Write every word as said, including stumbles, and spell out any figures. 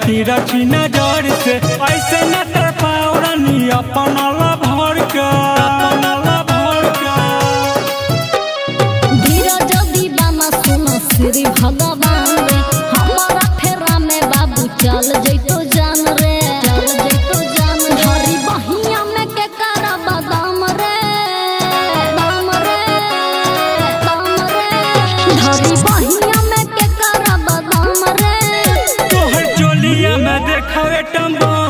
तिरछी नजर से ऐसे न तर पावरनी अपन भर के धीरज दीवाना सुनो श्री भगवान रे हमारा फेरा में बाबू चल जैतो जान रे चल जैतो जान धरी बहिया में के करा बादाम रे दाम रे दाम रे धरी बहिया में के करा बादाम रे तोहर चोलिया में देखावे टम्बा